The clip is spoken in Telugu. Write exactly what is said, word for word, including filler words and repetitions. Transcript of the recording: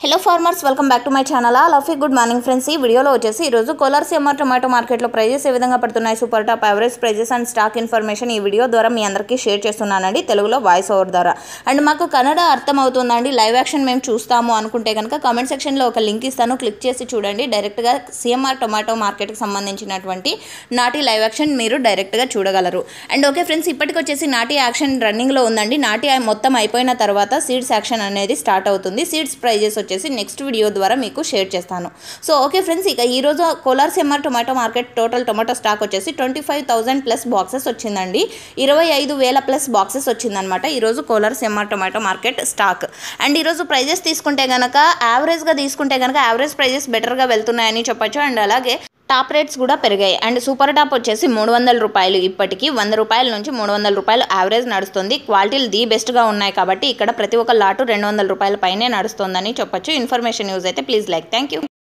Hello farmers, welcome back to my channel. All of you good morning friends. ఈ వీడియోలో వచ్చేసి ఈరోజు కోలార్ సీఎంఆర్ టొమాటో మార్కెట్లో ప్రైజెస్ ఏ విధంగా పడుతున్నాయి, super top average prices and stock information ఈ వీడియో ద్వారా మీ అందరికీ షేర్ చేస్తున్నానండి, తెలుగులో వాయిస్ ఓవర్ ద్వారా. అండ్ మాకు కన్నడ అర్థం అవుతుందండి, లైవ్ యాక్షన్ మేము చూస్తాము అనుకుంటే కనుక కామెంట్ సెక్షన్లో ఒక లింక్ ఇస్తాను, క్లిక్ చేసి చూడండి. డైరెక్ట్గా సీఎంఆర్ టొమాటో మార్కెట్కి సంబంధించినటువంటి నాటి లైవ్ యాక్షన్ మీరు డైరెక్ట్గా చూడగలరు. అండ్ ఓకే ఫ్రెండ్స్, ఇప్పటికొచ్చేసి నాటి యాక్షన్ రన్నింగ్లో ఉందండి. నాటి మొత్తం అయిపోయిన తర్వాత సీడ్స్ యాక్షన్ అనేది స్టార్ట్ అవుతుంది. సీడ్స్ ప్రైజెస్ వచ్చేసి నెక్స్ట్ వీడియో ద్వారా మీకు షేర్ చేస్తాను. సో ఓకే ఫ్రెండ్స్, ఇక ఈరోజు Kolar CMR tomato market total tomato stock వచ్చేసి twenty five thousand plus boxes వచ్చిందండి. ఇరవై ఐదు వేల ప్లస్ బాక్సెస్ వచ్చిందనమాట ఈరోజు Kolar CMR tomato market stock. And ఈరోజు ప్రైజెస్ తీసుకుంటే కనుక యావరేజ్గా తీసుకుంటే కనుక యావరేజ్ ప్రైజెస్ బెటర్గా వెళ్తున్నాయని చెప్పొచ్చు. అండ్ అలాగే టాప్ రేట్స్ కూడా పెరిగాయి. అండ్ సూపర్ టాప్ వచ్చేసి మూడు వందల రూపాయలు, ఇప్పటికీ వంద రూపాయల నుంచి మూడు వందల రూపాయలు యావరేజ్ నడుస్తుంది. క్వాలిటీలు ది బెస్ట్గా ఉన్నాయి కాబట్టి ఇక్కడ ప్రతి ఒక్క లాటు రెండు వందల రూపాయల పైనే నడుస్తుందని చెప్పొచ్చు. ఇన్ఫర్మేషన్ యూజ్ అయితే ప్లీజ్ లైక్. Thank you.